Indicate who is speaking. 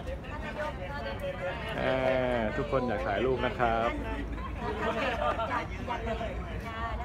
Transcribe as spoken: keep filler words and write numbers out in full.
Speaker 1: ทุกคนอยากถ่ายรูปนะครับ
Speaker 2: ท่านท่านอยากอยาก